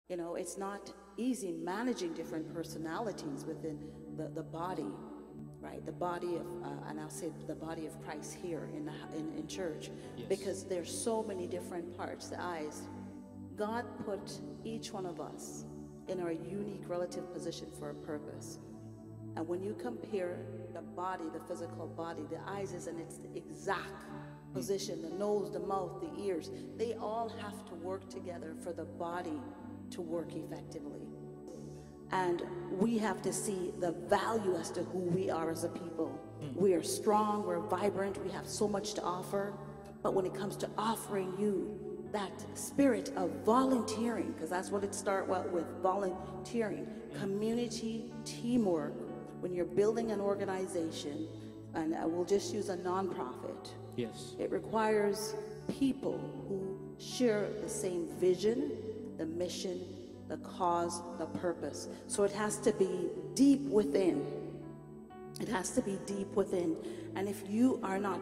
You know, it's not easy managing different personalities within the body, right? The body of, and I'll say the body of Christ here in church, Yes. because there's so many different parts, the eyes. God put each one of us in our unique relative position for a purpose. And when you compare the body, the physical body, the eyes is in its exact position, the nose, the mouth, the ears, they all have to work together for the body to work effectively. And we have to see the value as to who we are as a people. We are strong, we're vibrant, we have so much to offer. But when it comes to offering you that spirit of volunteering, because that's what it starts with, volunteering, community, teamwork, when you're building an organization, and we'll just use a nonprofit. Yes. It requires people who share the same vision, the mission, the cause, the purpose. So it has to be deep within. It has to be deep within. And if you are not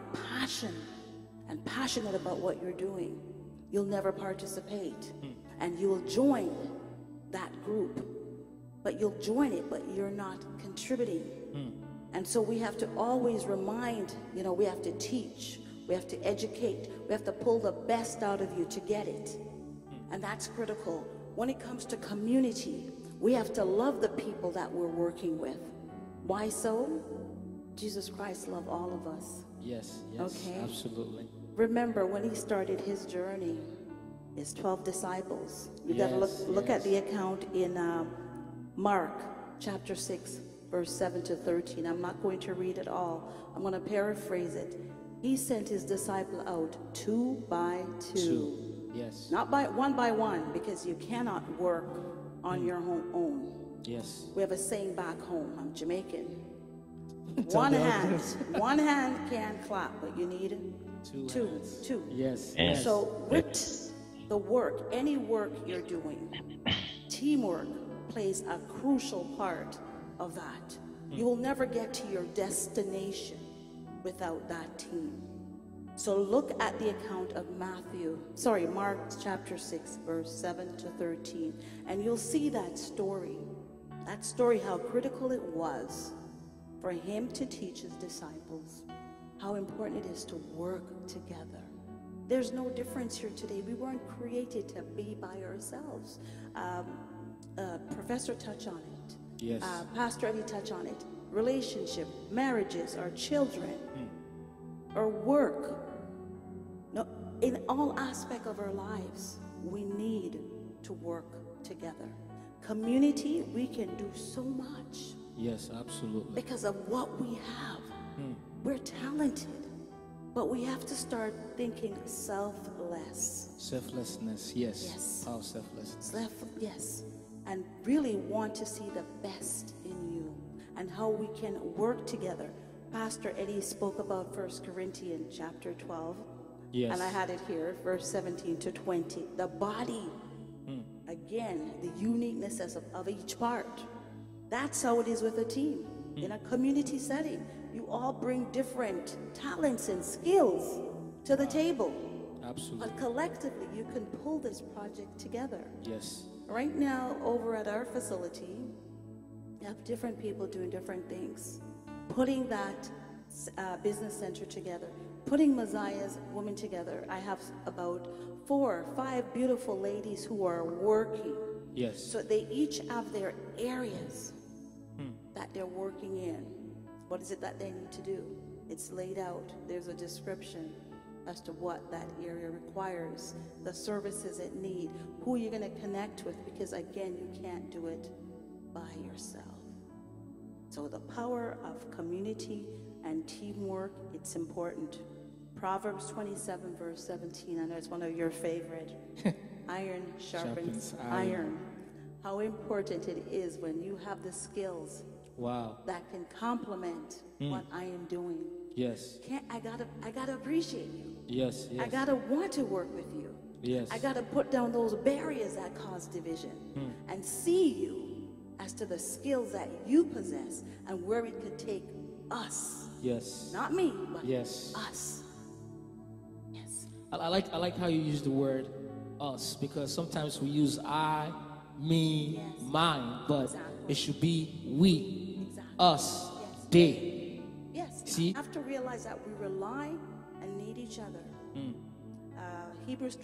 passionate about what you're doing, you'll never participate. And you will join that group. But you'll join it, but you're not contributing. And so we have to always remind, you know, we have to teach, we have to educate, we have to pull the best out of you to get it. And that's critical. When it comes to community, we have to love the people that we're working with. Why so? Jesus Christ loved all of us. Yes, yes, Okay. absolutely. Remember when he started his journey, his 12 disciples. You got to look at the account in Mark chapter 6, verse 7 to 13. I'm not going to read it all. I'm going to paraphrase it. He sent his disciple out 2 by 2. Yes. Not by one, because you cannot work on your own. Yes. We have a saying back home. I'm Jamaican. Tell One the hand, audience. one hand can clap, but you need Two hands. two. Yes. Yes. Yes. So with the work, any work you're doing, teamwork plays a crucial part of that. You will never get to your destination without that team. So look at the account of Mark chapter 6, verse 7 to 13, and you'll see that story, how critical it was for him to teach his disciples how important it is to work together. There's no difference here today. We weren't created to be by ourselves. Professor touched on it. Yes. Pastor Eddie touched on it. Relationship, marriages, our children, our work. No, in all aspects of our lives, we need to work together. Community, we can do so much Yes, absolutely. because of what we have. We're talented, but we have to start thinking selfless. Selflessness, yes. Yes. Our selflessness. Yes, and really want to see the best in you and how we can work together. Pastor Eddie spoke about 1 Corinthians chapter 12. Yes. And I had it here, verse 17 to 20. The body, again, the uniqueness of each part. That's how it is with a team. In a community setting, you all bring different talents and skills to the table. Absolutely. But collectively, you can pull this project together. Yes. Right now, over at our facility, you have different people doing different things. Putting that business center together, putting Messiah's women together. I have about 4 or 5 beautiful ladies who are working. Yes. So they each have their areas that they're working in. What is it that they need to do? It's laid out. There's a description as to what that area requires, the services it needs, who you're going to connect with, because again, you can't do it by yourself. So the power of community and teamwork, it's important. Proverbs 27, verse 17, I know it's one of your favorite. Iron sharpens iron. How important it is when you have the skills Wow. that can complement what I am doing. Yes. I gotta appreciate you. Yes. Yes. I gotta want to work with you. Yes. I gotta put down those barriers that cause division and see you as to the skills that you possess and where it could take us. Yes. Not me, but Yes. us. Yes. I like how you use the word us, because sometimes we use I me, Yes. mine, but Exactly. it should be we, Exactly. us, Yes. they. Yes, See? you have to realize that we rely and need each other. Hebrews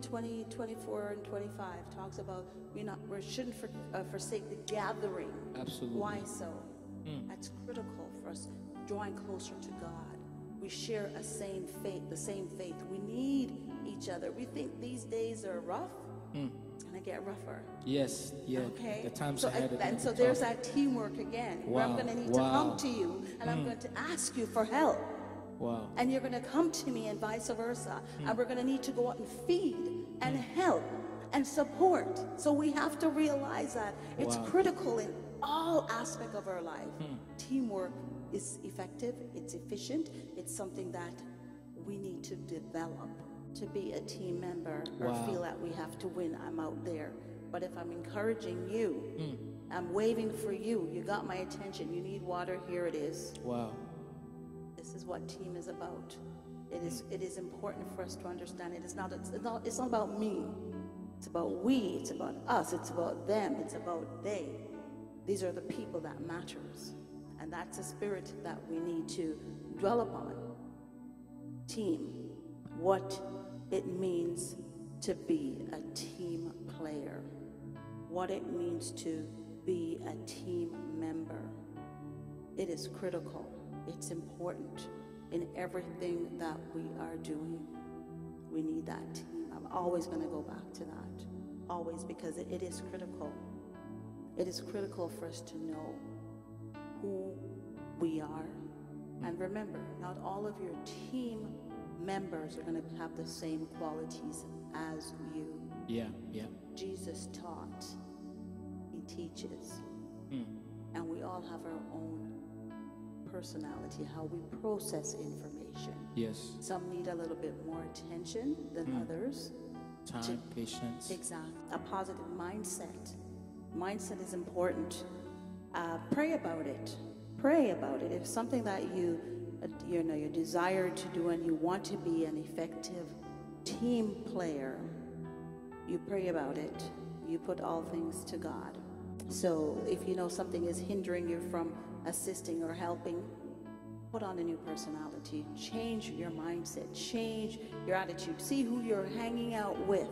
24 and 25 talks about we shouldn't forsake the gathering. Absolutely. Why so? That's critical for us drawing closer to God. We share the same faith. We need each other. We think these days are rough. It's going to get rougher. Yes, yeah. Okay. The times so, ahead are gonna and be so there's tough. that teamwork again. Where I'm Wow. going to need to come to you and I'm going to ask you for help. Wow. And you're going to come to me and vice versa. And we're going to need to go out and feed and help and support. So we have to realize that it's Wow. critical in all aspects of our life. Teamwork is effective, it's efficient, it's something that we need to develop. To be a team member or Wow. feel that we have to win, I'm out there. But if I'm encouraging you, I'm waving for you, you got my attention, you need water, here it is. Wow. This is what team is about. It is important for us to understand it's not about me. It's about we, it's about us, it's about them, it's about they. These are the people that matters. And that's the spirit that we need to dwell upon. Team, what it means to be a team player, what it means to be a team member. It is critical. It's important in everything that we are doing. We need that team. I'm always going to go back to that. Always, because it is critical. It is critical for us to know who we are. And remember, not all of your team members are going to have the same qualities as you. Yeah, yeah. Jesus taught. He teaches. And we all have our own personality, how we process information. Yes. Some need a little bit more attention than others. Time, patience. Exactly. A positive mindset. Mindset is important. Pray about it. Pray about it. If something that you desire to do and you want to be an effective team player, you pray about it. You put all things to God. So if you know something is hindering you from assisting or helping, put on a new personality. Change your mindset. Change your attitude. See who you're hanging out with.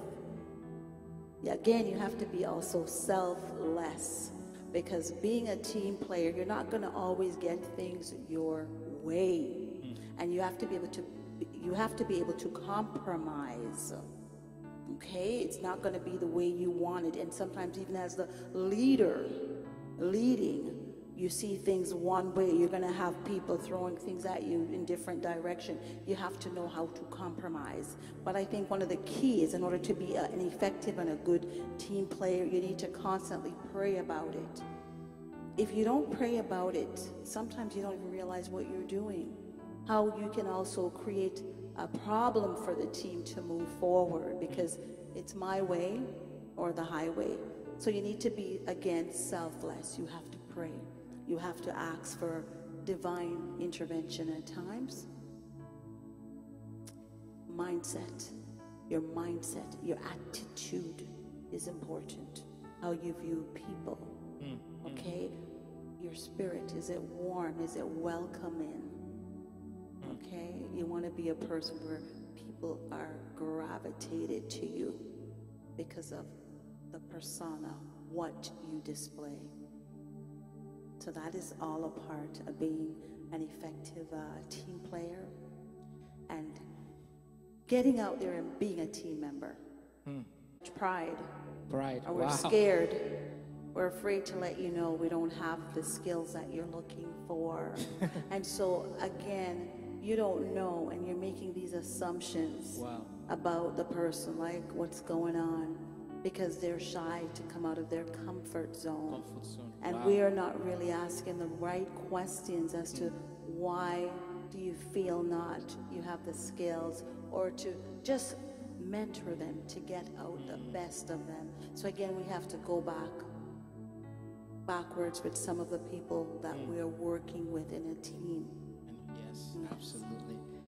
Again, you have to be also selfless, because being a team player, you're not going to always get things your way, and you have to be able to compromise. Okay, it's not going to be the way you want it, and sometimes even as the leader leading, you see things one way, you're going to have people throwing things at you in different direction. You have to know how to compromise. But I think one of the keys, in order to be an effective and a good team player, you need to constantly pray about it. If you don't pray about it, sometimes you don't even realize what you're doing. How you can also create a problem for the team to move forward, because it's my way or the highway. So you need to be, again, selfless. You have to pray. You have to ask for divine intervention at times. Mindset, your attitude is important. How you view people, okay? Your spirit, is it warm? Is it welcoming? Okay? You want to be a person where people are gravitated to you because of the persona, what you display. So that is all a part of being an effective team player and getting out there and being a team member. Pride. Or we're Wow. scared. We're afraid to let you know we don't have the skills that you're looking for. And so, again, you don't know, and you're making these assumptions Wow. about the person, like what's going on, because they're shy to come out of their comfort zone. Comfort zone. And Wow. we are not really asking the right questions as to why do you feel not you have the skills, or to just mentor them to get out the best of them. So again, we have to go backwards with some of the people that we are working with in a team. And yes, absolutely.